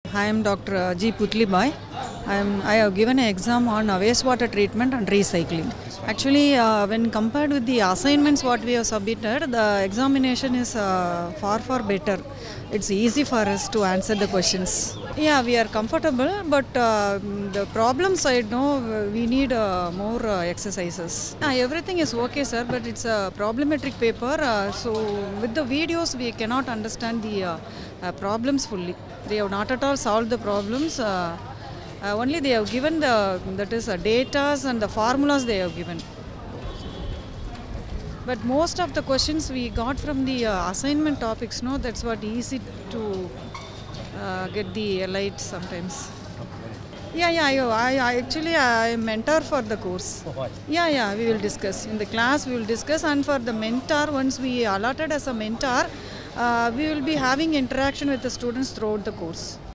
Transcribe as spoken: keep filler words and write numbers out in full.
I am Doctor G. Putlibai. I, am, I have given an exam on uh, wastewater treatment and recycling. Actually, uh, when compared with the assignments what we have submitted, the examination is uh, far far better. It's easy for us to answer the questions. Yeah, we are comfortable, but uh, the problem side, no, we need uh, more uh, exercises. Uh, everything is okay, sir, but it's a problemetric paper. Uh, so with the videos, we cannot understand the uh, uh, problems fully. They have not at all solved the problems. Uh, uh, only they have given the that is uh, datas and the formulas they have given. But most of the questions we got from the uh, assignment topics, no, that's what easy to uh, get the light sometimes. Yeah, yeah, I, I actually I am mentor for the course. Yeah, yeah, we will discuss. In the class we will discuss, and for the mentor, once we allotted as a mentor, uh, we will be having interaction with the students throughout the course.